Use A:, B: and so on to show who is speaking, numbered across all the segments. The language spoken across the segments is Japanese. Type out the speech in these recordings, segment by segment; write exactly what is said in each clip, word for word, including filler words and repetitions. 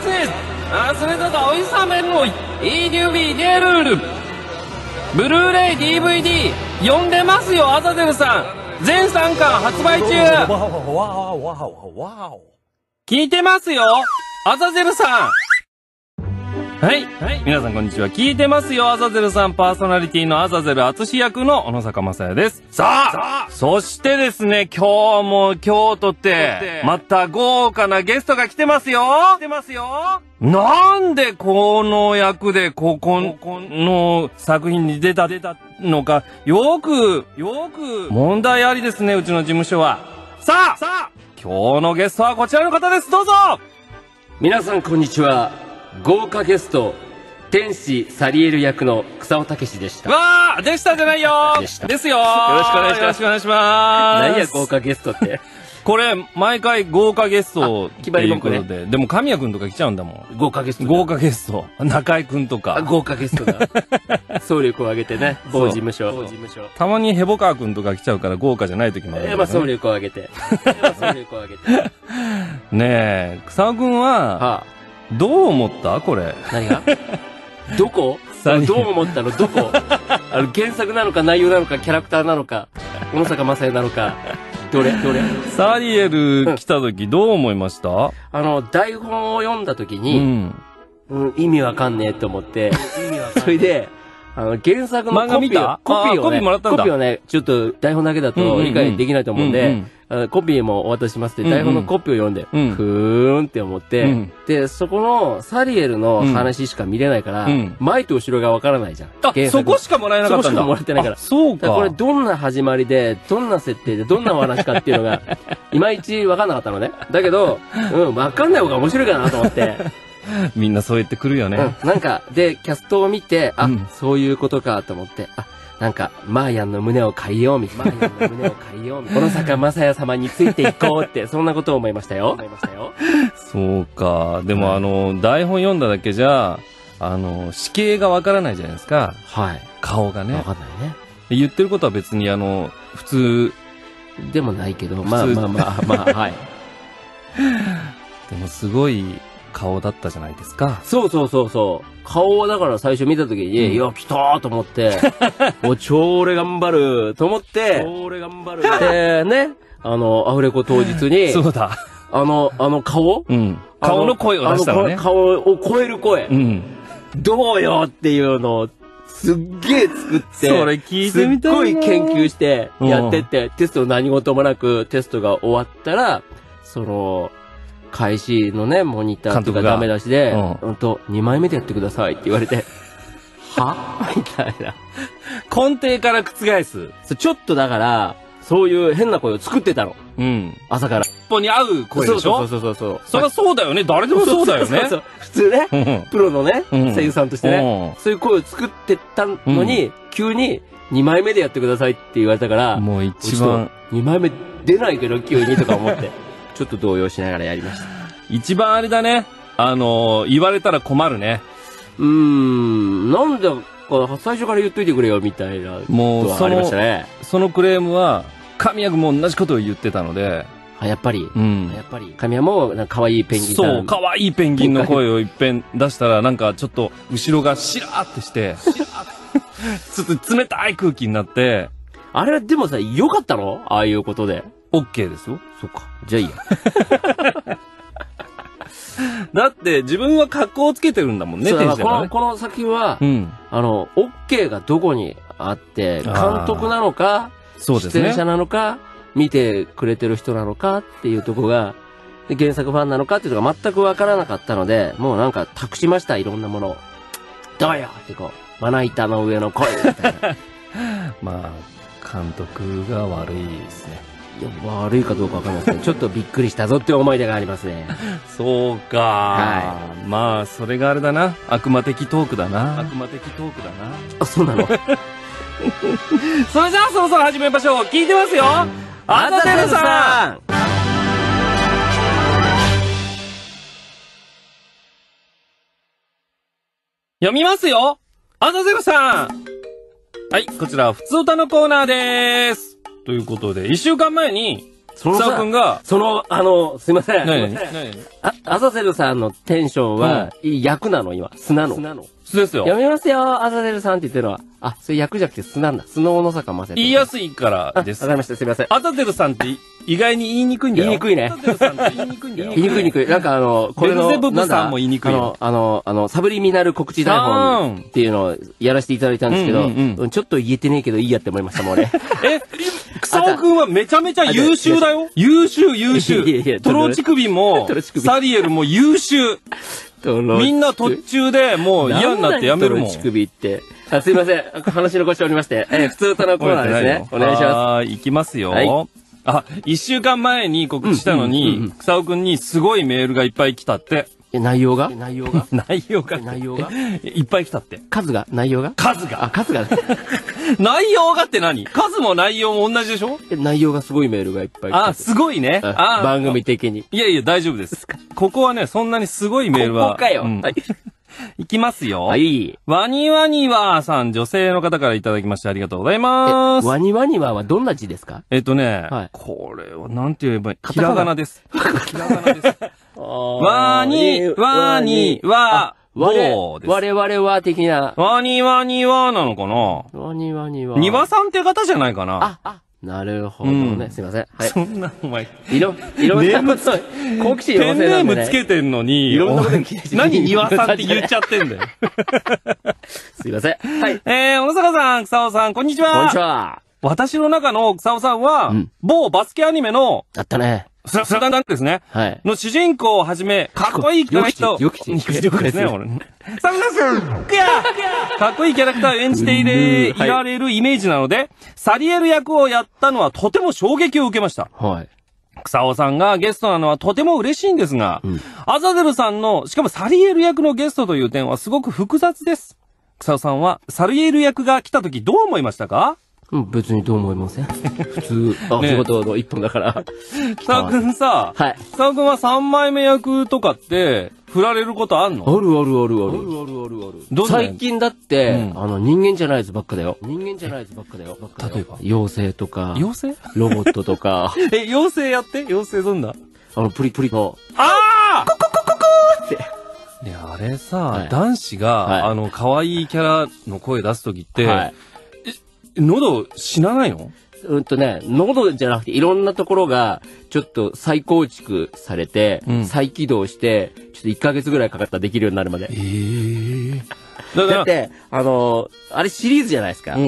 A: つあそれとかおいさめの イーデュービー ゲルールブルーレイ ディーブイディー 読んでますよアザゼルさん全さんかん発売中聞いてますよアザゼルさんはい、はい、皆さんこんにちは。聞いてますよアザゼルさんパーソナリティのアザゼル淳役の小野坂正也です。さあそしてですね、今日も京都ってまた豪華なゲストが来てますよ来てますよなんでこの役でここの作品に出たのかよくよく問題ありですね、うちの事務所は。さあさあ今日のゲストはこちらの方です。どうぞ。
B: 皆さんこんにちは。豪華ゲスト天使サリエル役の草尾武でした。
A: わーでしたじゃないよでしたですよよろしくお願いします。よろしくお願いします。
B: 何や豪華ゲストって
A: これ毎回豪華ゲストっていうことで、でも神谷くんとか来ちゃうんだもん。
B: 豪華ゲスト
A: 豪華ゲスト中井くんとか
B: 豪華ゲストが総力を挙げてね、某事務所某事務所
A: たまにヘボカーくんとか来ちゃうから豪華じゃない時もある、ね。
B: まあ総力を挙げて総力を挙げて
A: ねえ草尾くんは、はあ、どう思ったこれ。
B: 何がどこどう思ったのどこあの原作なのか内容なのかキャラクターなのか小野坂正也なのかどれどれ
A: サリエル来た時どう思いました、うん、
B: あの台本を読んだ時に、うんうん、意味わかんねえと思ってそれであの原作のコピーをコピーをねコピーをねちょっと台本だけだと理解できないと思うんで、コピーもお渡ししますって台本のコピーを読んで、うん、ふーんって思って、うん、でそこのサリエルの話しか見れないから、うん、前と後ろがわからないじゃん。
A: あ、そこしかもらえなかったんだ。
B: そこしかもらってないから。
A: そうか。
B: だからこれどんな始まりでどんな設定でどんなお話かっていうのがいまいちわかんなかったのね。だけど、うんわかんない方が面白いかなと思って。
A: みんなそう言ってくるよね。
B: うん、なんかでキャストを見て、あ、うん、そういうことかと思って、あ。なんか、マーヤンの胸を借りようみたいな。マーヤンの胸を借りようみたいな。小野坂正也様についていこうって、そんなことを思いましたよ。思いましたよ。
A: そうか。でもあの、台本読んだだけじゃ、あの、死形がわからないじゃないですか。
B: はい。
A: 顔がね。
B: わかんないね。
A: 言ってることは別にあの、普通。
B: でもないけど、まあまあまあまあ、はい。
A: でもすごい顔だったじゃないですか。
B: そうそうそうそう。顔はだから最初見た時に、うん、いや、来たーと思って、もう超俺頑張ると思って、超俺頑張るで、ね、あの、アフレコ当日に、
A: そうだ。
B: あの、あの顔、
A: うん、顔の声を出したのね。
B: 顔を超える声、うん、どうよっていうのを、すっげえ作って、
A: それ聞いてみたいな。
B: すっごい研究してやってって、うん、テスト何事もなくテストが終わったら、その、開始のね、モニターとかダメ出しで、うん、うんと、にまいめでやってくださいって言われて、はみたいな。
A: 根底から覆す。
B: ちょっとだから、そういう変な声を作ってたの。
A: うん。
B: 朝から。
A: 一歩に合う声でしょ。
B: そうそうそうそう。
A: そりゃそうだよね。誰でもそうだよね。そうそう。
B: 普通ね、プロのね、声優さんとしてね、そういう声を作ってたのに、急ににまいめでやってくださいって言われたから、
A: もう一番。
B: にまいめ出ないけど急にとか思って。ちょっと動揺しながらやりました。
A: 一番あれだね。あのー、言われたら困るね。
B: うーん、なんでか最初から言っといてくれよみたいなことはありましたね。
A: そのクレームは、神谷も同じことを言ってたので。
B: あ、やっぱり。
A: うん。
B: やっぱり。神谷も、なんか可愛いペンギン
A: そう、可愛いペンギンの声をいっぺん出したら、なんかちょっと後ろがシラーってして、シラーってちょっと冷たい空気になって。
B: あれはでもさ、良かったの？ああいうことで。
A: オッケーですよ。
B: そっか。じゃあいいや。
A: だって自分は格好をつけてるんだもんね、
B: 天使だからね。この、この作品は、うん、あの、オッケーがどこにあって、監督なのか、
A: そうですね、
B: 出演者なのか、見てくれてる人なのかっていうとこが、原作ファンなのかっていうのが全くわからなかったので、もうなんか託しました、いろんなものを。どうよってこう、まな板の上の声みたいな。
A: まあ、監督が悪いですね。
B: いや、悪いかどうかわかんないですね。ちょっとびっくりしたぞって思い出がありますね。
A: そうか。はい。まあ、それがあれだな。悪魔的トークだな。悪魔的トークだな。
B: あ、そうなの。
A: それじゃあそろそろ始めましょう。聞いてますよ。アザゼルさん。読みますよ。アザゼルさん。はい、こちら、ふつおたのコーナーでーす。ということで、一週間前に、
B: そのさ、その、あの、すいません。
A: 何何
B: あ、アザゼルさんのテンションは、役なの今。素なの。素なの。
A: 素ですよ。
B: やめますよ、アザゼルさんって言ってるのは。あ、それ役じゃなくて素なんだ。素の小野坂まさ
A: 言いやすいからです。
B: わかりました、すいません。
A: アザゼルさんって意外に言いにくいんだよ。
B: 言いにくいね。
A: アザゼルさんって言いにくいんだよ。
B: 言いにくい言いにくい。なんかあの、これの、
A: ベルゼブブさんも言いにくいよ。
B: あの、あの、サブリミナル告知台本っていうのをやらせていただいたんですけど、ちょっと言えてねえけどいいやって思いましたもん、俺。
A: え草尾くんはめちゃめちゃ優秀だよ。優秀、優秀。トロチクビも、サリエルも優秀。みんな途中でもう嫌になってやめるもん。
B: トロチクビって。あ、すいません。話の腰おりまして。え、普通歌のコーナーですね。お願いします。
A: はい、いきますよ。あ、一週間前に告知したのに、草尾くんにすごいメールがいっぱい来たって。
B: え、内容が内容が
A: 内容が
B: 内容が
A: いっぱい来たって。
B: 数が内容が
A: 数が
B: あ、数が
A: 内容がって何数も内容も同じでしょ
B: え、内容がすごいメールがいっぱい来た。
A: あ、すごいね。
B: あ、番組的に。
A: いやいや、大丈夫です。ここはね、そんなにすごいメールは。
B: ここかよ。はい。
A: いきますよ。
B: はい。
A: ワニワニワーさん、女性の方からいただきましてありがとうございます。
B: ワニワニワーはどんな字ですか？
A: えっとね、はい、これはなんて言えばいい？ひらがなです。ひらがなです。ワニ、ワニ、ワー。
B: 我々は的な。
A: ワニワニワーなのかな？
B: ワニワニワー。
A: 庭さんって方じゃないかな？
B: あ、あ。なるほどね。すいません。はい。
A: そんな、お前。
B: いろ、いろんなこと、好奇心
A: ペンネームつけてんのに、
B: いろんなこと聞いて
A: 何庭さんって言っちゃってんだよ。
B: すいません。はい。
A: えー、小野坂さん、草尾さん、こんにちは。
B: こんにちは。
A: 私の中の草尾さんは、某バスケアニメの、
B: あったね。
A: スラダンダンクですね。
B: はい。
A: の主人公をはじめ、かっこいいキャラクターを。
B: よきち、よきち。
A: よくですね、俺。サムサスクヤかっこいいキャラクターを演じていれ、いられるイメージなので、サリエル役をやったのはとても衝撃を受けました。
B: はい。
A: 草尾さんがゲストなのはとても嬉しいんですが、うん、アザゼルさんの、しかもサリエル役のゲストという点はすごく複雑です。草尾さんはサリエル役が来た時どう思いましたか？
B: うん、別にどう思いません。普通、あ、ね、仕事の一本だから。
A: 草尾くんさ、はい。草尾くんはさんまいめ役とかって、振られることあんの？
B: あるあるあるある。あるあるあるある。最近だって、うん、あの、人間じゃないやつばっかだよ。人間じゃないやつばっかだよ。
A: 例えば
B: 妖精とか。
A: 妖精？
B: ロボットとか。
A: え、妖精やって？妖精どんな？
B: あの、プリプリの。
A: ああ
B: コココココーって。
A: いや、あれさ、はい、男子が、はい、あの、可愛いキャラの声出すときって、はい、え、喉死なないの？
B: うんとね、喉じゃなくていろんなところが、ちょっと再構築されて、うん、再起動して、ちょっといっかげつぐらいかかったらできるようになるまで。
A: えー、
B: だ, だって、あの、あれシリーズじゃないですか。うん、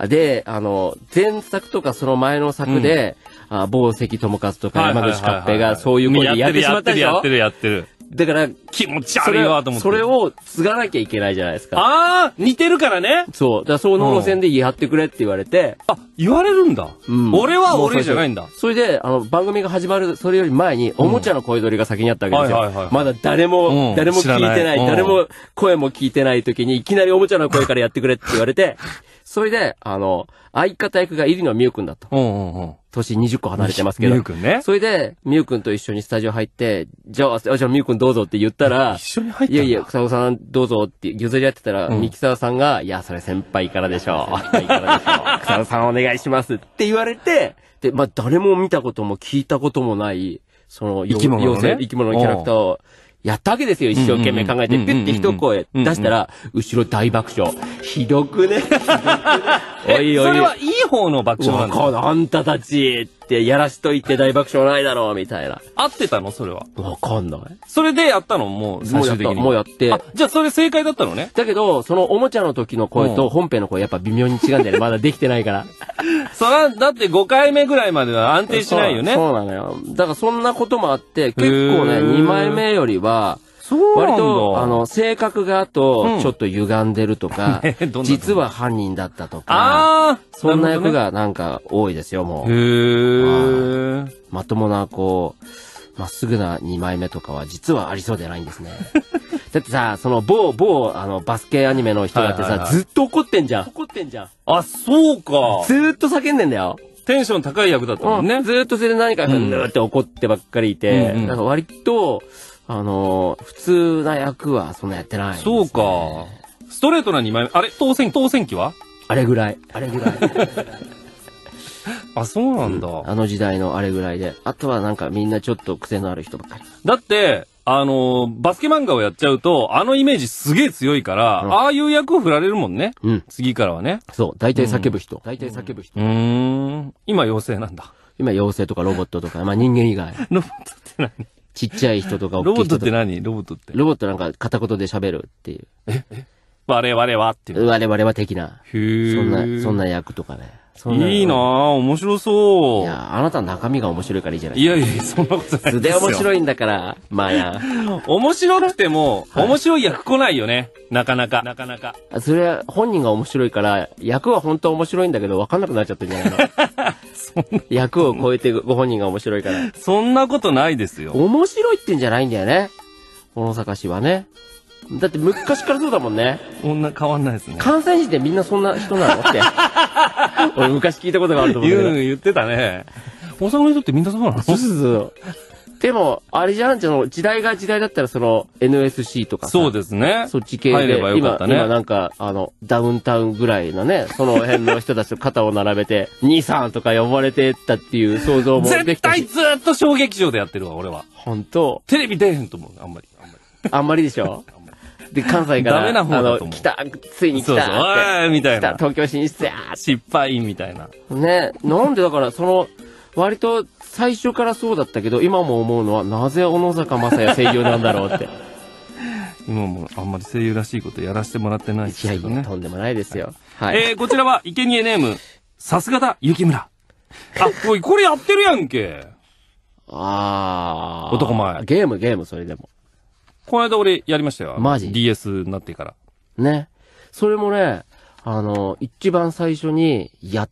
B: で、あの、前作とかその前の作で、うん、あ某関智和とか山口勝平がそういう声でやってしまったでしょ？
A: やってるやってるやってる。
B: だから、
A: 気持ち悪いわと思って。
B: それを継がなきゃいけないじゃないですか。
A: ああ似てるからね。
B: そう。だからその路線でやってくれって言われて。
A: あ、言われるんだ。うん。俺は俺じゃないんだ。
B: それで、あの、番組が始まる、それより前に、おもちゃの声取りが先にあったわけですよ。はいはいはい。まだ誰も、誰も聞いてない、誰も声も聞いてない時に、いきなりおもちゃの声からやってくれって言われて、それで、あの、相方役が入野美優くんだと。うんうんうん。年にじゅっこ離れてますけど。
A: 美優くんね。
B: それで、美優くんと一緒にスタジオ入って、じゃあ、じゃあ美優くんどうぞって言ったら、
A: 一緒に入った
B: いやいや、草尾さんどうぞって譲り合ってたら、ミキサーさんが、いや、それ先輩からでしょう。先輩からでしょう。草尾さんお願いしますって言われて、で、まあ、誰も見たことも聞いたこともない、その、
A: 生き物のね。
B: 生き物のキャラクターを、やったわけですよ、一生懸命考えて。ピュッて一声出したら、後ろ大爆笑。ひどくね。
A: おいおい。それはいい方の爆笑なんだ。
B: わかんない。あんたたちってやらしといて大爆笑ないだろう、みたいな。
A: 合ってたのそれは。
B: わかんない。
A: それでやったのもう最終的に。
B: もうやって。
A: あ、じゃあそれ正解だったのね。
B: だけど、そのおもちゃの時の声と本編の声やっぱ微妙に違うんだよね。まだできてないから。
A: そら、だってごかいめぐらいまでは安定しないよね。
B: そうなのよ。だからそんなこともあって、結構ね、にまいめよりは、割と、あの、性格があと、ちょっと歪んでるとか、うん、実は犯人だったとか、そんな役がなんか多いですよ、もう。へー。まともな、こう、まっすぐなにまいめとかは実はありそうでないんですね。だってさ、その某、某、あの、バスケアニメの人だってさ、ずっと怒ってんじゃん。怒ってんじゃん。
A: あ、そうか。
B: ずーっと叫んでんだよ。
A: テンション高い役だったもんね。
B: うん、ずーっとそれで何か、ぬーって怒ってばっかりいて、うんうん、なんか割と、あのー、普通な役はそんなやってない、ね。
A: そうか。ストレートなにまいめ。あれ当選、当選期は
B: あれぐらい。あれぐらい。
A: あ、そうなんだ、うん。
B: あの時代のあれぐらいで。あとはなんかみんなちょっと癖のある人ばっかり。
A: だって、あのー、バスケ漫画をやっちゃうと、あのイメージすげえ強いから、うん、ああいう役を振られるもんね。うん。次からはね。
B: そう。大体叫ぶ人。うん、大体叫ぶ人。
A: うーん。今妖精なんだ。
B: 今妖精とかロボットとか、まあ人間以外。
A: ロボットって何？
B: ちっちゃい人とか大きい人とか。
A: ロボットって何？ロボットって。
B: ロボットなんか片言で喋るっていう。
A: ええ我々はっていう。
B: 我々は的な。
A: へー。
B: そんな、そんな役とかね。
A: いいなぁ、面白そう。
B: いや、あなたの中身が面白いからいいじゃない
A: ですか。いやいや、そんなことないですよ。
B: 素で面白いんだから、まあや。
A: 面白くても、はい、面白い役来ないよね。なかなか。なかなか。
B: それは本人が面白いから、役は本当は面白いんだけど、分かんなくなっちゃってるんじゃないのそんな役を超えてご本人が面白いから。
A: そんなことないですよ。
B: 面白いってんじゃないんだよね。小野坂氏はね。だって昔からそうだもんね。
A: そんな変わんないですね。
B: 関西人ってみんなそんな人なのって。俺昔聞いたことがあると思うけど。
A: 言う、言ってたね。大阪の人ってみんなそうなの？
B: そうそうそう。でも、あれじゃん、その時代が時代だったらその エヌエスシー とかさ。
A: そうですね。
B: そっち系で。
A: 入ればよかったね。
B: 今、今なんか、あの、ダウンタウンぐらいのね、その辺の人たちと肩を並べて、兄さんとか呼ばれてったっていう想像もできたし。
A: 絶対ずっと小劇場でやってるわ、俺は。
B: ほんと。
A: テレビ出えへんと思う、あんまり。あんまり。
B: あんまりでしょで、関西から、
A: ダメな方だと思う。
B: 来た、ついに来たって。
A: そうそう、おいみたいな。
B: 来た、東京進出や
A: 失敗みたいな。
B: ね、なんでだから、その、割と最初からそうだったけど、今も思うのは、なぜ小野坂正也声優なんだろうって。
A: 今もあんまり声優らしいことやらせてもらってないですけどね。
B: いやいや、とんでもないですよ。
A: はい。えー、こちらは、生贄ネーム、さすがだ、雪村。あ、おい、これやってるやんけ。
B: あー。
A: 男前。
B: ゲーム、ゲーム、それでも。
A: この間俺やりましたよ。
B: マジ
A: ディーエス になってから。
B: ね。それもね、あの、一番最初にやって、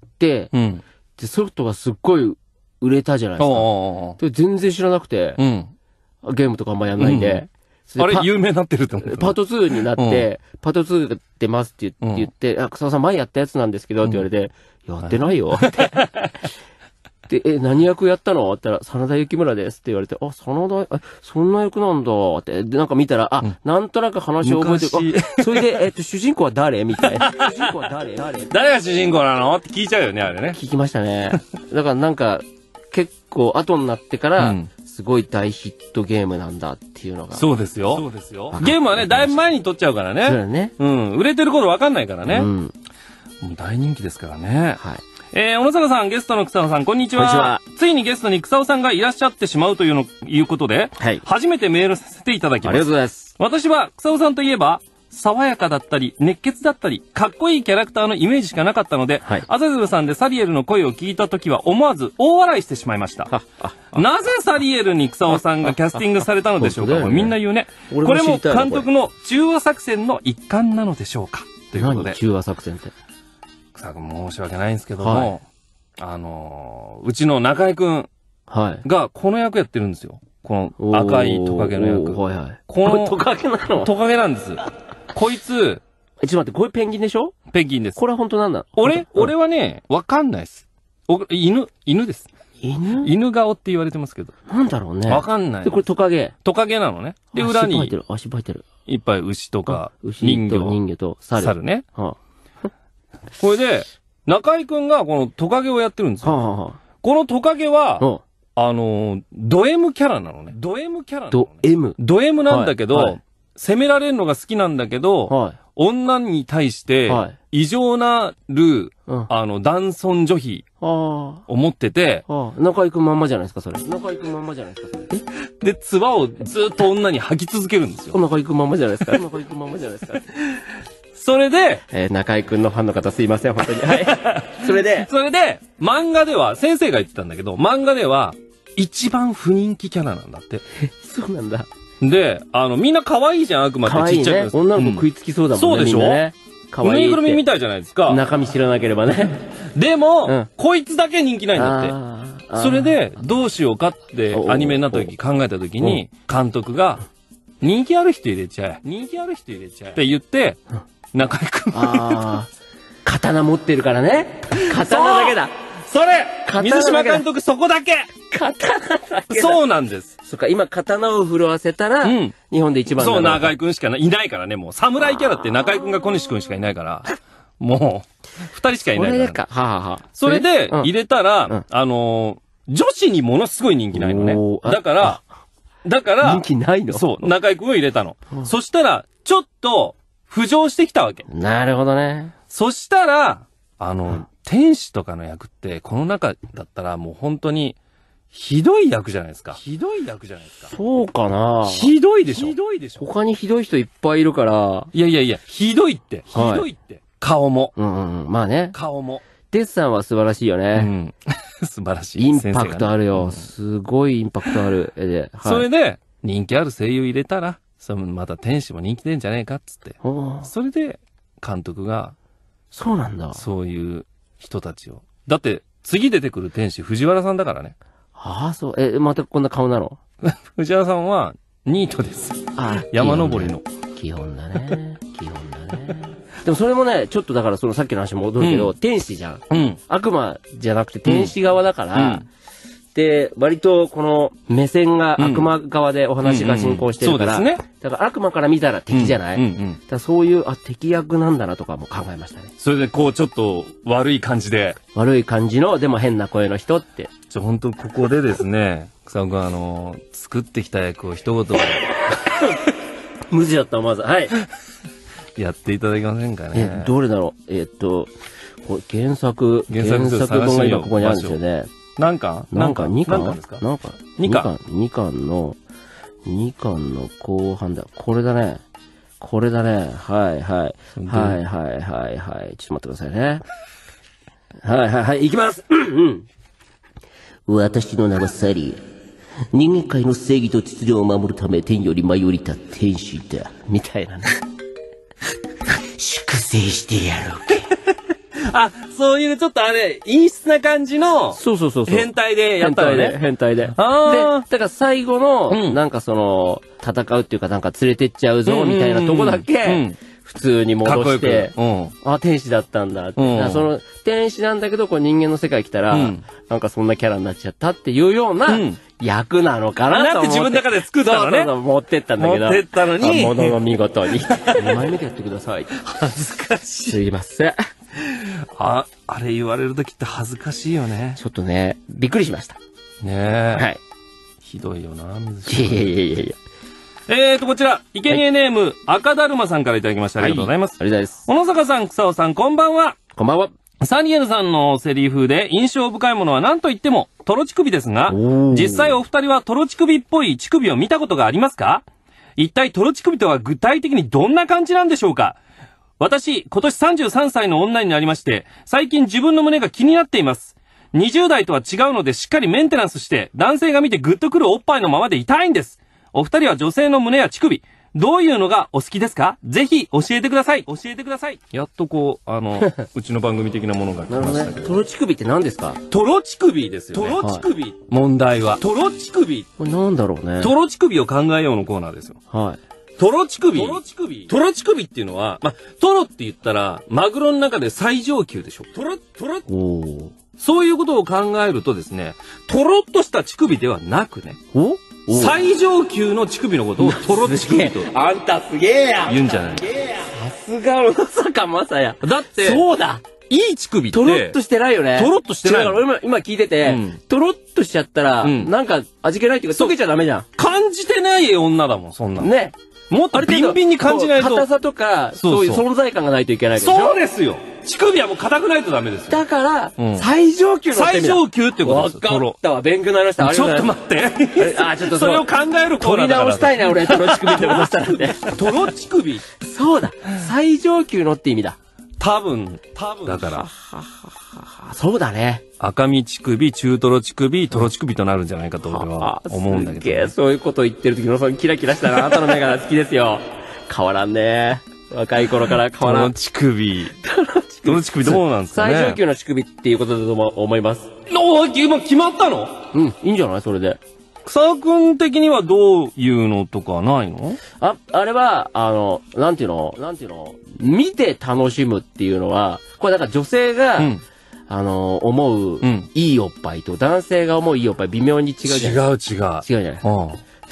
B: うん、で、ソフトがすっごい売れたじゃないですか。で、全然知らなくて、うん、ゲームとかあんまやんないんで。
A: うん、あれ、有名になってると思う。
B: パートツーになって、うん、パートツーが出ますって言って、うん、あ、草尾さん前やったやつなんですけど、って言われて、うん、やってないよって。で、え、何役やったのって言ったら、真田幸村ですって言われて、あ、真田、え、そんな役なんだって。で、なんか見たら、あ、うん、なんとなく話を覚えてる。あ、それで、えっと、主人公は誰みたいな。主人公は誰誰
A: 誰が主人公なのって聞いちゃうよね、あれね。
B: 聞きましたね。だからなんか、結構後になってから、うん、すごい大ヒットゲームなんだっていうのが。
A: そうですよ。そうですよ。ゲームはね、だいぶ前に撮っちゃうからね。
B: そうだね。
A: うん。売れてる頃わかんないからね。うん。もう大人気ですからね。はい。えー、小野坂さん、ゲストの草尾さん、こんにちは。こんにちは。ついにゲストに草尾さんがいらっしゃってしまうというの、いうことで、はい。初めてメールさせていただきます。
B: ありがとうございます。
A: 私は草尾さんといえば、爽やかだったり、熱血だったり、かっこいいキャラクターのイメージしかなかったので、はい。アザゼルさんでサリエルの声を聞いたときは思わず大笑いしてしまいました。なぜサリエルに草尾さんがキャスティングされたのでしょうか。ね、みんな言うね。これも監督の中和作戦の一環なのでしょうか。ということで。
B: 何中和作戦って。
A: 草尾君申し訳ないんですけども、はい、あのー、うちの中井くんがこの役やってるんですよ。この赤いトカゲの役。
B: はいはい、
A: この
B: トカゲなの？
A: トカゲなんです。こいつ、
B: ちょっと待って、これペンギンでしょ？
A: ペンギンです。
B: これは本当なんだ？
A: 俺、俺はね、わかんないです。お、犬、犬です。
B: 犬？
A: 犬顔って言われてますけど。
B: なんだろうね。
A: わかんない。
B: で、これトカゲ。
A: トカゲなのね。で、裏に。
B: 足生えてる、足生えてる。
A: いっぱい牛とか、
B: 人魚。人魚と猿。
A: 猿ね。はあ、これで、中井くんがこのトカゲをやってるんですよ。はあはあ、このトカゲは、はあ、あのー、ド M キャラなのね。ド M キャラなの、ね。
B: ド M？
A: ド M なんだけど、はいはい、攻められるのが好きなんだけど、はい、女に対して、異常なる、はい、あの、男尊女卑を持ってて、
B: ああ、中井くんまんまじゃないですか、それ。中井くんまんまじゃないですか、それ。
A: で、唾をずっと女に吐き続けるんですよ。
B: 中井くんまんまじゃないですか。中井くんまんまじゃないですか。
A: それで、
B: えー、中井くんのファンの方すいません、本当に。はい。それで、
A: それで、漫画では、先生が言ってたんだけど、漫画では、一番不人気キャラなんだって。
B: え、そうなんだ。
A: で、あの、みんな可愛いじゃん、あくまでちっちゃい、
B: ね。女の子食いつきそうだもんね。
A: そうでしょ、
B: ね、
A: 可愛い。ぬいぐるみみたいじゃないですか。
B: 中身知らなければね。
A: でも、うん、こいつだけ人気ないんだって。それで、どうしようかってアニメになった時考えた時に、監督が、人気ある人入れちゃえ。人気ある人入れちゃえ。って言って、中井くん。
B: ああ。刀持ってるからね。刀だけだ。
A: それ水島監督そこだけ
B: 刀だけだ。
A: そうなんです。
B: そっか、今刀を振るわせたら、うん、日本で一番
A: そう、中井くんしかいないからね、もう。侍キャラって中井くんが小西くんしかいないから。 もう、二人しかいないから。
B: それでか。はあ、はあ、
A: それで、入れたら、うん、あのー、女子にものすごい人気ないのね。だから、だから、
B: 人気ないの？
A: そう、中居くんを入れたの。うん、そしたら、ちょっと、浮上してきたわけ。
B: なるほどね。
A: そしたら、あの、うん、天使とかの役って、この中だったらもう本当に、ひどい役じゃないですか。ひどい役じゃないですか。
B: そうかな。
A: ひどいでしょ。ひどいでしょ。
B: 他にひどい人いっぱいいるから。
A: いやいやいや、ひどいって。ひどいって。はい、顔も。
B: うんうん。まあね。
A: 顔も。
B: デッサンは素晴らしいよね。
A: うん。素晴らしい。
B: インパクトあるよ。ね、すごいインパクトある絵で。
A: はい、それで、人気ある声優入れたら、そのまた天使も人気出んじゃねえかっつって。それで、監督が。
B: そうなんだ。
A: そういう人たちを。だって、次出てくる天使、藤原さんだからね。
B: ああ、そう。え、またこんな顔なの？
A: 藤原さんは、ニートです。あ山登りの。
B: 基本だね。基本だね。でもそれもね、ちょっるそのさっきの話戻るけど、うん、天使じゃん。うん。悪魔じゃなくて天使側だから、うん、で、割とこの目線が悪魔側でお話が進行してるから、うんうんうん、そうですね。だから悪魔から見たら敵じゃない、うんうんうん、だからそういう、あ、敵役なんだなとかも考えましたね。
A: それでこうちょっと悪い感じで。
B: 悪い感じの、でも変な声の人って。
A: じゃ、本当ここでですね、草尾くんあの、作ってきた役を一言
B: 無事だったまず。はい。
A: やっていただけませんかね。
B: え、どれだろうえー、っと、これ原作、
A: 原作、
B: 原作本が今ここにあるんですよね。
A: 何巻
B: 何巻 ?に 巻
A: ですか？
B: 何巻
A: ?に 巻。
B: に巻の、に巻の後半だ。これだね。これだね。はいはい。はいはいはいはい。ちょっと待ってくださいね。はいはいはい。いきますうん。私の名はサリー。人間界の正義と秩序を守るため天より舞い降りた天使だ。みたいなね。粛清してやろうか。
A: あ、そういうちょっとあれ、陰湿な感じの、
B: そうそうそうそう。
A: 変態でやったのね。
B: 変態で。変態で。
A: あ
B: で、だから最後の、うん、なんかその、戦うっていうかなんか連れてっちゃうぞ、みたいなとこだけ、うんうん、普通に戻して、うん、あ、天使だったんだって。うん、その、天使なんだけど、こう人間の世界来たら、うん、なんかそんなキャラになっちゃったっていうような、うん役なのかなと思って。
A: なって自分の中で作ったのね。
B: そうそうそう持ってったんだけど。
A: 持ってったのに。
B: ものの見事に。にまいめでやってください。
A: 恥ずかしい。
B: すいません。
A: あ、あれ言われるときって恥ずかしいよね。
B: ちょっとね、びっくりしました。
A: ねえ。
B: はい。
A: ひどいよな、水島。
B: いやいやいやいや。
A: えーと、こちら、いけにえネーム、はい、赤だるまさんからいただきました。ありがとうございます。
B: はい、ありがとうございます。
A: 小野坂さん、草尾さん、こんばんは。
B: こんばんは。
A: サニエルさんのセリフで印象深いものは何と言ってもトロチ首ですが、実際お二人はトロチ首っぽい乳首を見たことがありますか？一体トロチ首とは具体的にどんな感じなんでしょうか？私、今年さんじゅうさんさいの女になりまして、最近自分の胸が気になっています。にじゅう代とは違うのでしっかりメンテナンスして、男性が見てグッとくるおっぱいのままでいたいんです。お二人は女性の胸や乳首、どういうのがお好きですか？ぜひ教えてください。教えてください。やっとこう、あの、うちの番組的なものが来ましたけど。なるほどね。
B: トロチ首って何ですか？
A: トロチ首ですよね。トロチ首、はい、問題は。トロチ首。
B: これなんだろうね。
A: トロチ首を考えようのコーナーですよ。
B: はい。
A: トロチ首。トロチ首。トロチ首っていうのは、ま、トロって言ったら、マグロの中で最上級でしょ。トロ、トロ。
B: おー。
A: そういうことを考えるとですね、トロッとした乳首ではなくね。
B: お
A: 最上級の乳首のことをトロ乳首と。
B: あんたすげえや
A: 言うんじゃない？
B: さすがまさかまさや。
A: だって、
B: そうだ
A: いい乳首って。
B: トロッとしてないよね。
A: トロッとしてない。
B: だから今、今聞いてて、うん、トロッとしちゃったら、うん、なんか味気ないっていうか溶けちゃダメじゃん。
A: 感じてない女だもん、そんなの。
B: ね。
A: もっとビンビンに感じないと。
B: 硬さとか、そういう存在感がないといけない
A: から。そうですよ。乳首はもう硬くないとダメですよ。
B: だから、うん、最上級の
A: 最上級ってことですよ。
B: わかったわ。勉強になりました。
A: ちょっと待って。あ、ちょっとそれを考えるコーナーだから。取り直した
B: いな、俺、トロ乳首ってことしたらね。
A: トロ乳首
B: そうだ。最上級のって意味だ。
A: 多分、多分。だから。
B: そうだね。
A: 赤身乳首、中トロ乳首、トロ乳首となるんじゃないかと俺は思うんだけど、ね。
B: すげえ、そういうこと言ってる時のそのキラキラしたな。あなたの目が好きですよ。変わらんね。若い頃から変わらん。
A: トロ乳首。トロ乳首どうなんですかね。
B: 最上級の乳首っていうことだと思います。
A: おー、今決まったの？
B: うん、いいんじゃないそれで。
A: 草くん的にはどういうのとかないの？
B: あ、あれは、あの、なんていうのなんていうの見て楽しむっていうのは、これだから女性が、うん、あの、思う、うん、いいおっぱいと男性が思ういいおっぱい微妙に違うじゃない？
A: 違う違う。
B: 違うじゃない？うん。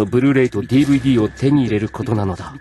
B: のブルーレイと ディーブイディー を手に入れることなのだ。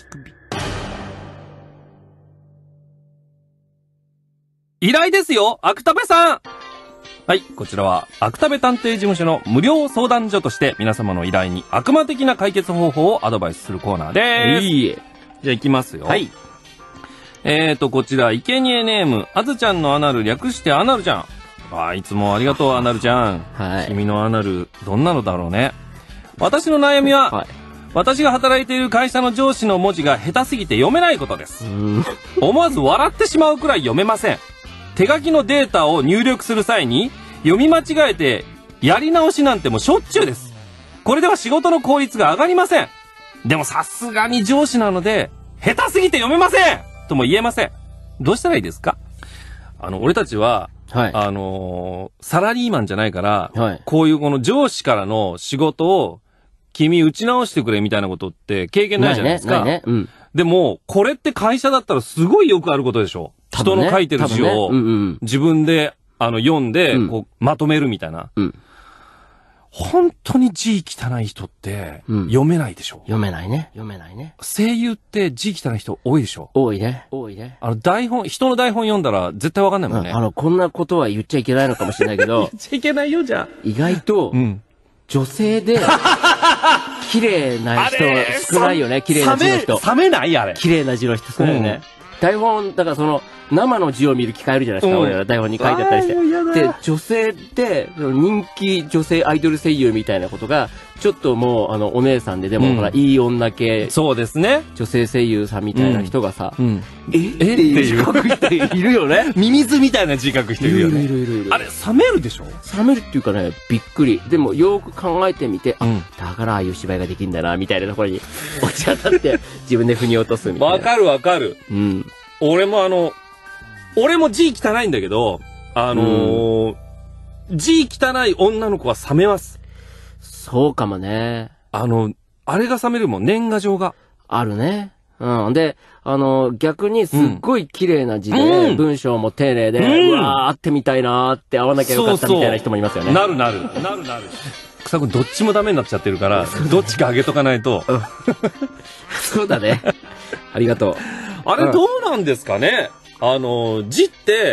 A: 依頼ですよ、アクタベさん。はい、こちらは、アクタベ探偵事務所の無料相談所として、皆様の依頼に悪魔的な解決方法をアドバイスするコーナーでーす。いいえ。じゃあ行きますよ。はい。えーと、こちら、生贄ネーム、あずちゃんのアナル略してアナルちゃん。ああ、いつもありがとう、アナルちゃん。はい。君のアナル、どんなのだろうね。私の悩みは、はい、私が働いている会社の上司の文字が下手すぎて読めないことです。思わず笑ってしまうくらい読めません。手書きのデータを入力する際に読み間違えてやり直しなんてもうしょっちゅうです。これでは仕事の効率が上がりません。でもさすがに上司なので下手すぎて読めませんとも言えません。どうしたらいいですか？あの、俺たちは、はい、あのー、サラリーマンじゃないから、はい、こういうこの上司からの仕事を君打ち直してくれみたいなことって経験ないじゃないですか。ないね、ないね。うん。でも、これって会社だったらすごいよくあることでしょ。人の書いてる字を自分であの読んでこうまとめるみたいな。うん、本当に字汚い人って読めないでしょ。
B: 読めないね。読めないね。
A: 声優って字汚い人多いでしょ。
B: 多いね。多いね。
A: あの台本、人の台本読んだら絶対わかんないもんね。
B: あの、こんなことは言っちゃいけないのかもしれないけど。言っ
A: ちゃいけないよ、じゃあ。
B: 意外と、うん、女性で、綺麗な人少ないよね。綺麗な字の人。
A: 冷めないあれ。
B: 綺麗な字の人少ないよね。台本、だからその、生の字を見る機会あるじゃないですか、うん、俺ら台本に書いてあったりして。で、女性で、人気女性アイドル声優みたいなことが、ちょっともう、あの、お姉さんで、でも、うん、ほら、いい女系。
A: そうですね。
B: 女性声優さんみたいな人がさ、うん、ええっていう字書く人いるよね。
A: ミミズみたいな字書く人いるよね。いるいるいるいる。あれ、冷めるでしょ？
B: 冷めるっていうかね、びっくり。でも、よく考えてみて、あ、うん、だからああいう芝居ができんだな、みたいなところに落ち当たって、自分で腑に落とすみたいな。
A: わかるわかる。うん。俺もあの、俺も字汚いんだけど、あのー、うん、字汚い女の子は冷めます。
B: そうかもね。
A: あの、あれが冷めるもん、年賀状が。
B: あるね。うん。で、あの、逆にすっごい綺麗な字で、うん、文章も丁寧で、うん、うわー、会ってみたいなーって会わなきゃよかったみたいな人もいますよね。
A: そうそうなるなる。なるなる。草くんどっちもダメになっちゃってるから、どっちかあげとかないと。
B: そうだね。ありがとう。
A: あれどうなんですかね？あの、字って、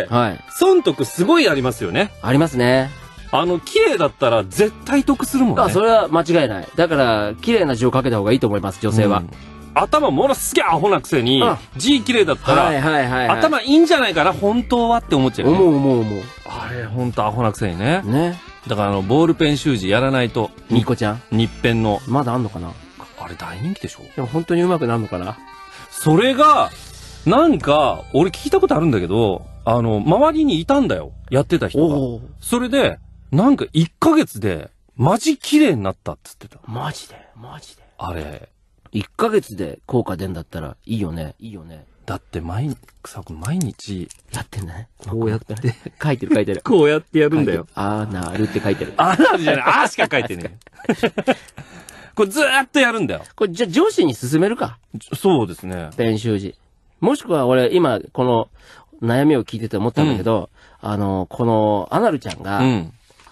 A: はい。損得すごいありますよね。
B: ありますね。
A: あの、綺麗だったら絶対得するもんね。
B: あ、それは間違いない。だから、綺麗な字を書けた方がいいと思います、女性は。うん、
A: 頭ものすげえアホなくせに、字綺麗だったら、はいはいはい、はい、頭いいんじゃないかな、本当はって思っちゃう、ね。
B: 思う思う思う。
A: あれ、本当アホなくせにね。ね。だからあの、ボールペン習字やらないと。
B: みこちゃん
A: 日ペンの。
B: まだあんのかな？
A: あれ大人気でしょ？
B: でも本当に上手くなるのかな？
A: それが、なんか、俺聞いたことあるんだけど、あの、周りにいたんだよ。やってた人が。それで、なんかいっかげつで、マジ綺麗になったって言ってた。
B: マジでマジで
A: あれ。
B: いっかげつで効果出んだったら、いいよね。いいよね。
A: だって毎日、草くん毎日。
B: やってんだね。こうやってね。書いてる書いてる。
A: こうやってやるんだよ。
B: あーなるって書いてる。
A: あーなるじゃない。あーしか書いてねえ。これずーっとやるんだよ。
B: これじゃあ上司に進めるか。
A: そうですね。
B: ペン習字。もしくは俺今この悩みを聞いてて思ったんだけど、うん、あの、このアナルちゃんが、うん、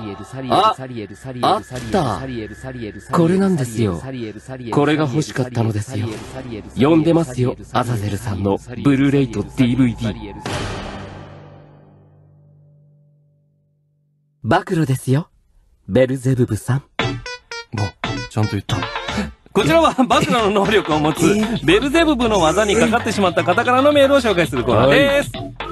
B: あ、あった。これなんですよ。これが欲しかったのですよ。読んでますよ、アザゼルさんのブルーレイと ディーブイディー。暴露ですよ、ベルゼブブさん。
A: お、ちゃんと言った。こちらは暴露の能力を持つベルゼブブの技にかかってしまった方からのメールを紹介するコーナーです。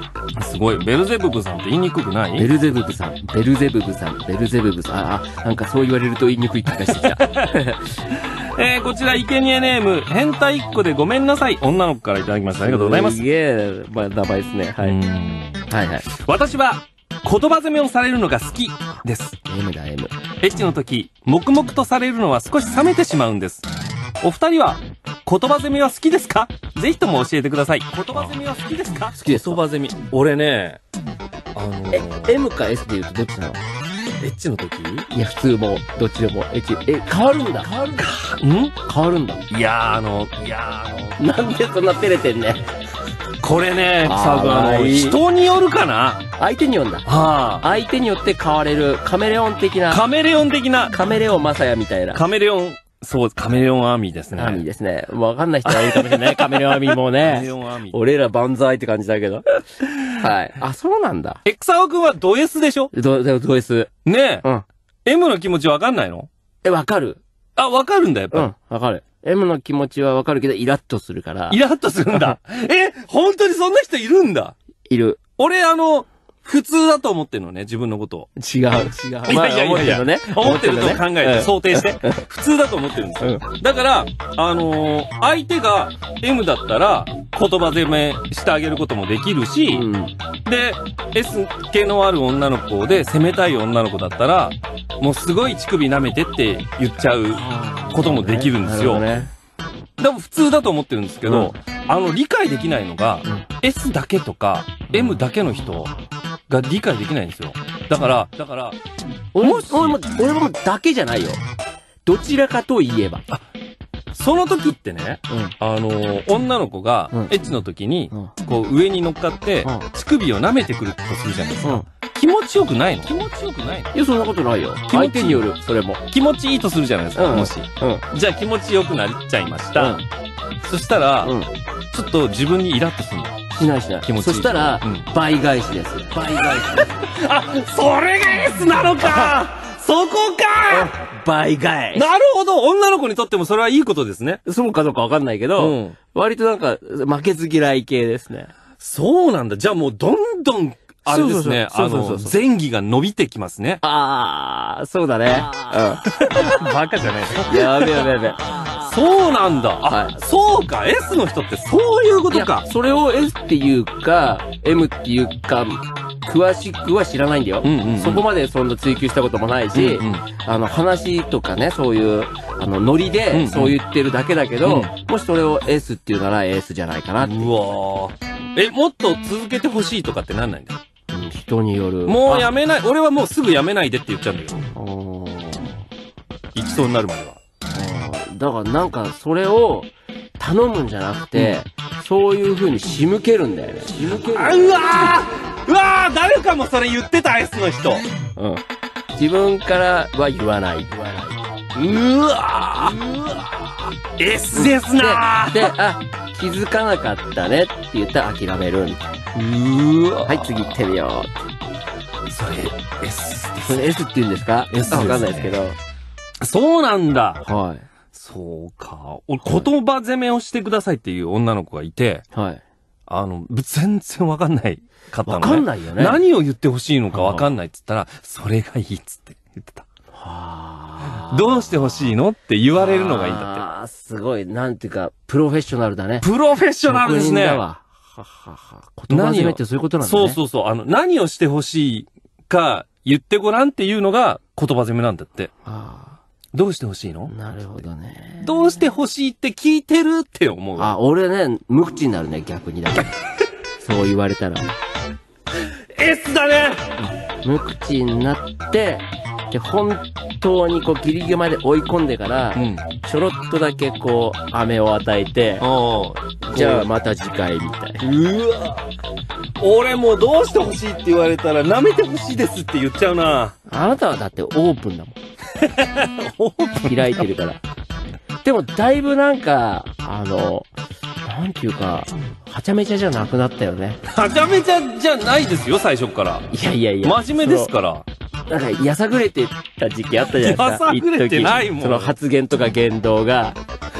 A: すごい。ベルゼブブさんって言いにくくない？
B: ベルゼブブさん、ベルゼブブさん、ベルゼブブさん。あ、あ、なんかそう言われると言いにくい気がしてきた。
A: えー、こちら、生贄ネーム、変態一個でごめんなさい。女の子からいただきました。ありがとうございます。
B: すげえ、まあ、名前ですね。はい。はいはい。
A: 私は、言葉攻めをされるのが好きです。
B: M だ、M。
A: エッチの時、黙々とされるのは少し冷めてしまうんです。お二人は、言葉攻めは好きですか？ぜひとも教えてください。言葉攻めは好きですか？
B: 好きです。
A: 言葉攻め。俺ね、あのー、
B: え、M か S で言うとどっちなの？
A: エッチの時？
B: いや、普通も、どっちでも、エッチ。え、変わるんだ。変わるんだ。
A: ん？
B: 変わるんだ。
A: いやー、あの、いやー、あ
B: の、なんでそんな照れてんね。
A: これね、さあの、人によるかな？
B: 相手によるんだ。はあ。相手によって変われる、カメレオン的な。
A: カメレオン的な。
B: カメレオンマサヤみたいな。
A: カメレオン、そう、カメレオンアーミーですね。
B: アーミーですね。わかんない人はいるかもしれない。カメレオンアーミーもね。カメレオンアーミー。俺ら万歳って感じだけど。はい。あ、そうなんだ。
A: え、草尾くんはド S でしょ？
B: ド、ド S。
A: ねえ。うん。M の気持ちわかんないの？
B: え、わかる。
A: あ、わかるんだ、やっぱり。
B: うん、わかる。M の気持ちはわかるけど、イラッとするから。
A: イラッとするんだ。え、本当にそんな人いるんだ。
B: いる。
A: 俺、あの、普通だと思ってるのね、自分のことを。
B: 違う、違う。
A: いやいやいやいや、
B: ね。
A: 思ってると考えて、想定して。普通だと思ってるんですよ。だから、あのー、相手が M だったら、言葉攻めしてあげることもできるし、うん、で、S 系のある女の子で攻めたい女の子だったら、もうすごい乳首舐めてって言っちゃうこともできるんですよ。ね、でも普通だと思ってるんですけど、うん、あの、理解できないのが、うん、S だけとか、M だけの人が理解できないんですよ。だから、だから、
B: 俺も、俺も、俺もだけじゃないよ。どちらかと言えば。あ、
A: その時ってね、うん、あのー、女の子が、エッチの時に、うん、こう上に乗っかって、うん、乳首を舐めてくるとするじゃないですか。うん、気持ちよくないの？気持ちよくないの？
B: いや、そんなことないよ。相手による、それも。
A: 気持ちいいとするじゃないですか、うん、もし。うん。じゃあ気持ちよくなっちゃいました。うん、そしたら、うん、ちょっと自分にイラッとするの。
B: しないしない。気持ちいい。そしたら、うん、倍返しです。倍返しです。
A: あ、それが S なのかそこか
B: 倍返し。
A: なるほど女の子にとってもそれはいいことですね。
B: そうかどうかわかんないけど、うん、割となんか、負けず嫌い系ですね。
A: そうなんだ。じゃあもうどんどん、あれですね。あの、前戯が伸びてきますね。
B: あー、そうだね。
A: うん。バカじゃない。
B: やべやべやべ。
A: そうなんだ。あ、はい、そうか。S の人ってそういうことか。
B: それを S っていうか、M っていうか、詳しくは知らないんだよ。うんうんうん、そこまでそんな追求したこともないし、うんうん、あの、話とかね、そういう、あの、ノリで、そう言ってるだけだけど、うんうん、もしそれを S っていうなら S じゃないかなって。
A: うわー。え、もっと続けてほしいとかってなんないんだよ。
B: うん、人による。
A: もうやめない、俺はもうすぐやめないでって言っちゃうんだけど。行きそうになるまでは。
B: だからなんかそれを頼むんじゃなくて、うん、そういう風に仕向けるんだよね。仕向ける。
A: あ、うわーうわー誰かもそれ言ってた S の人。
B: うん。自分からは言わない。言わない。
A: うわーうわー S ですなー
B: で、で、あ、気づかなかったねって言ったら諦めるみたいな。うーわーはい、次行ってみよ
A: う。それ S です。
B: それ S って言うんですか？ S ですね。わかんないですけど。
A: そうなんだ。
B: はい。
A: そうか。俺、言葉攻めをしてくださいっていう女の子がいて、
B: はい。
A: あの、全然わかんないかったのね。
B: わかんないよね。
A: 何を言ってほしいのかわかんないっつったら、それがいいっつって言ってた。
B: は
A: あ。どうしてほしいのって言われるのがいいんだって。
B: ああ、すごい。なんていうか、プロフェッショナルだね。
A: プロフェッショナルですね。
B: だわ。ははは。言葉攻めってそういうことなんだね。
A: そうそうそう。あの、何をしてほしいか言ってごらんっていうのが言葉攻めなんだって。ああ。どうしてほしいの？
B: なるほどね。
A: どうしてほしいって聞いてるって思う。
B: あ、俺ね、無口になるね、逆にだから。そう言われたら。
A: S だね、
B: うん、無口になって、で、本当にこうギリギリまで追い込んでから、うん、ちょろっとだけこう、飴を与えて、じゃあまた次回みたい。
A: うわ俺もうどうしてほしいって言われたら舐めてほしいですって言っちゃうな。
B: あなたはだってオープンだもん。オープン開いてるから。でもだいぶなんか、あの、なんていうか、はちゃめちゃじゃなくなったよね。
A: はちゃめちゃじゃないですよ、最初から。
B: いやいやいや。
A: 真面目ですから。
B: なんか、やさぐれてた時期あったじゃないですか。
A: やさぐれてないもん。
B: その発言とか言動が。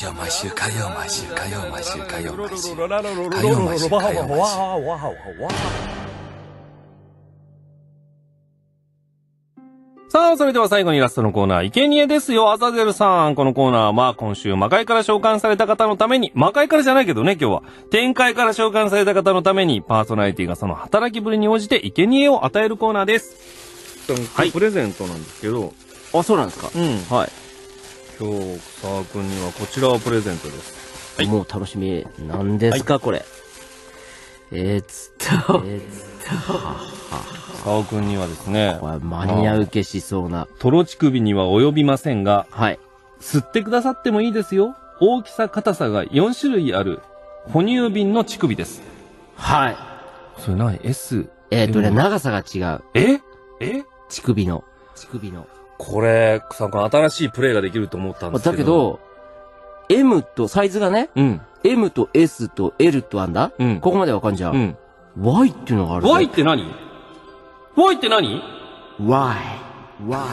C: 日は毎週火曜、毎週火曜、毎週火曜、毎週火曜、毎週火曜、毎週火曜、毎週。
A: さあ、それでは最後にラストのコーナー、生贄ですよ、アザゼルさん。このコーナーは今週魔界から召喚された方のために、魔界からじゃないけどね、今日は。天界から召喚された方のために、パーソナリティがその働きぶりに応じて生贄を与えるコーナーです。はい。プレゼントなんですけど。
B: あ、そうなんですか。
A: うん。
B: はい。
A: 今日、草君にはこちらをプレゼントです。
B: はい。もう楽しみ。何ですか、はい、これ。えー、つった。えー、つった。
A: 草尾くんにはですね、
B: これマニア受けしそうな。
A: トロチ首には及びませんが、
B: はい。
A: 吸ってくださってもいいですよ。大きさ、硬さがよん種類ある、哺乳瓶の乳首です。
B: はい。
A: それ何 ?S?
B: えっとね、長さが違う。
A: ええ
B: 乳首の。乳首の。
A: これ、草尾くん新しいプレイができると思ったんですけど。
B: だけど、M と、サイズがね、
A: うん。
B: M と S と L とあんだ、うん、ここまでわかんじゃん。うん。Y っていうのがある。
A: Y って何?Y って何
B: ?Y。Y。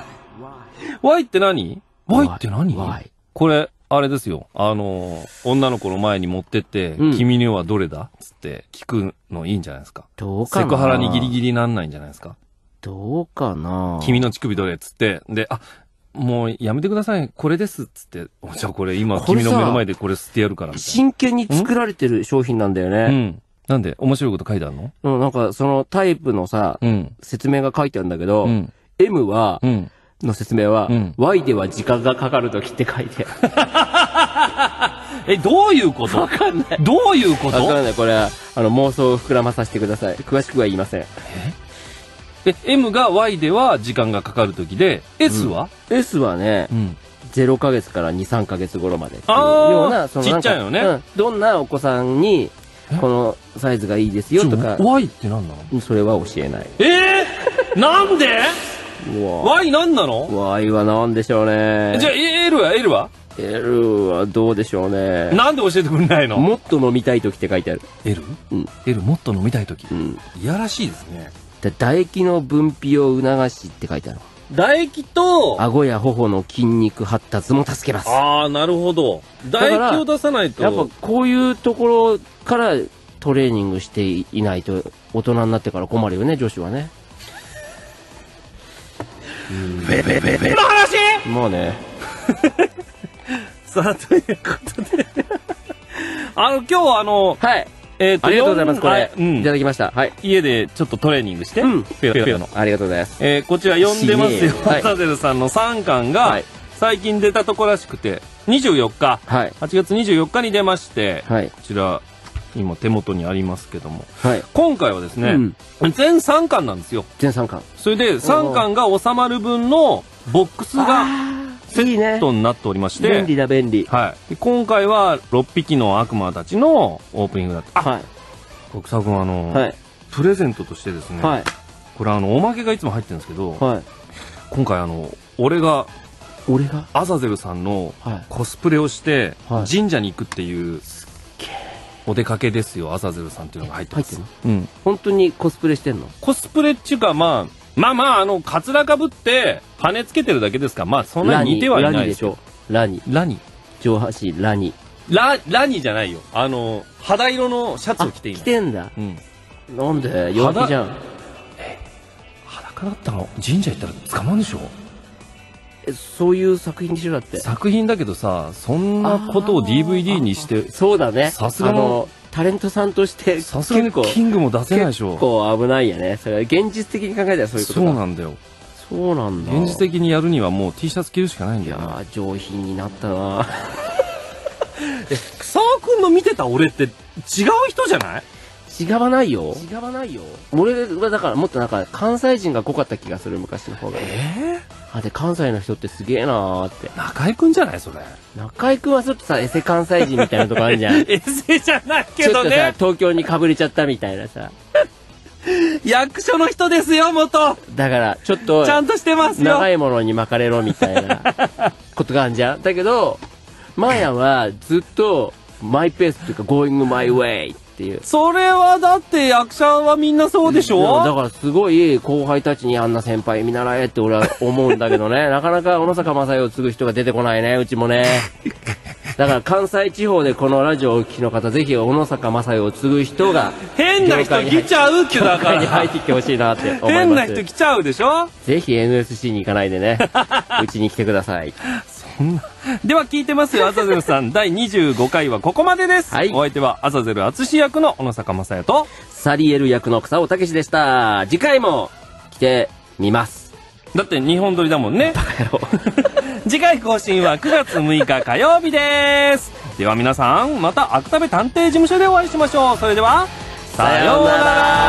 A: Y って何 ?Y って何
B: ?Y。
A: これ、あれですよ。あのー、女の子の前に持ってって、うん、君にはどれだつって聞くのいいんじゃないですか。
B: どうかな
A: セクハラにギリギリなんないんじゃないですか。
B: どうかな
A: 君の乳首どれつって、で、あ、もうやめてください。これです。つって。じゃあこれ今君の目の前でこれ吸ってやるからみたいな。
B: 真剣に作られてる商品なんだよね。
A: うん。なんで面白いこと書いてあるの？
B: うん、なんかそのタイプのさ、うん、説明が書いてあるんだけど、うん、M は、うん、の説明は、うん、Y では時間がかかるときって書いてあ
A: る。え、どういうこと
B: わかんない。
A: どういうこと
B: わかんない。これは、あの、妄想を膨らまさせてください。詳しくは言いません。
A: ええ、M が Y では時間がかかるときで、S は、
B: うん、?S はね、うん、ゼロかげつからに、さんかげつ頃までっていうような、その
A: ちっちゃいよね、うん。
B: どんなお子さんに、このサイズがいいですよとか。
A: Y って何なの？
B: それは教えない。
A: えー、なんで？Y 何なの？
B: Y は何でしょうね。
A: じゃあ L は ?L は
B: ?L はどうでしょうね。
A: なんで教えてくれないの？
B: もっと飲みたい時って書いてある。
A: L？ うん。L もっと飲みたい時。うん。いやらしいですね。
B: 唾液の分泌を促しって書いてある。
A: 唾液と、
B: 顎や頬の筋肉発達も助けます。
A: ああ、なるほど。唾液を出さないと。
B: やっぱこういうところからトレーニングしていないと大人になってから困るよね、女子はね。
A: ベベベベの話
B: もうね。
A: さあ、ということで。あの、今日はあの、
B: はい。
A: えっと、
B: ありがとうございます、これ。
A: うん、
B: いただきました。はい。
A: 家でちょっとトレーニングして。
B: うん。
A: ぴよぴよの。
B: ありがとうございます。
A: えー、こちら読んでますよ。
B: はい、
A: アザゼルさんのさんかんが、最近出たとこらしくて、にじゅうよっか。はい。はちがつにじゅうよっかに出まして、はい。こちら、今手元にありますけども。はい。今回はですね、うん、全さんかんなんですよ。
B: 全さんかん。
A: それで、さんかんが収まる分のボックスが、セットになっておりまして。
B: 便利だ、便利。
A: はい。今回はろっぴきの悪魔たちのオープニングだった。はい。国佐君あの、はい、プレゼントとしてですね、はい、これあのおまけがいつも入ってるんですけど、はい、今回あの俺が
B: 俺が
A: アザゼルさんのコスプレをして神社に行くっていうお出かけですよ。アザゼルさんっていうのが入ってます。入って
B: るの？うん。本当にコスプレしてんの？
A: コスプレっていうかまあまあまああのカツラかぶって羽つけてるだけですから、まあそんなに似てはいないですよ。
B: ラニ
A: ラニ
B: 上半身ラニ
A: ララニじゃないよ。あの肌色のシャツを着ている。
B: 着てんだ。うん。なんで陽気じゃん。
A: え、裸だったの神社行ったら捕まるでしょ。
B: え、そういう作品でしょだって。
A: 作品だけどさ、そんなことを ディーブイディー にして。
B: そうだね。
A: さすがの
B: タレントさんとして
A: さすがにキングも出せないでしょ。
B: 結構危ないよね。それは現実的に考えたらそういうこと
A: そうなんだよ。
B: そうなんだ。
A: 現実的にやるにはもう T シャツ着るしかないんだよ。い
B: や上品になったな。
A: え、草尾くんの見てた俺って違う人じゃない？
B: 違わないよ。
A: 違わないよ。
B: 俺はだからもっとなんか関西人が濃かった気がする、昔の方が。えー、あ、で関西の人ってすげえなーって。
A: 中居くんじゃないそれ。
B: 中居くんはちょっとさ、エセ関西人みたいなとこあるじゃん。
A: エセじゃないけどね。
B: ちょっとさ、東京にかぶれちゃったみたいなさ。
A: 役所の人ですよ、元。
B: だから、ちょっと。
A: ちゃんとしてますよ。
B: 長いものに巻かれろみたいなことがあるじゃん。だけど、マーヤンはずっとマイペースっていうか going my way っていう。
A: それはだって役者はみんなそうでしょ。
B: だからすごい後輩たちにあんな先輩見習えって俺は思うんだけどね。なかなか小野坂正代を継ぐ人が出てこないね、うちもね。だから関西地方でこのラジオをお聞きの方、ぜひ小野坂正代を継ぐ人が
A: 変な人来ちゃうってだから
B: に入ってきてほしいなって思います。
A: 変な人来ちゃうでしょ。
B: ぜひ エヌエスシー に行かないでね、うちに来てください。
A: そんな。では聞いてますよ、アザゼルさん。だいにじゅうごかいはここまでです。はい、お相手はアザゼル淳役の小野坂正代と
B: サリエル役の草尾武でした。次回も来てみます。
A: だってにほん撮りだもんね。
B: バカ野郎。
A: 次回更新はくがつむいか火曜日です。では皆さん、また芥部探偵事務所でお会いしましょう。それでは、さようなら。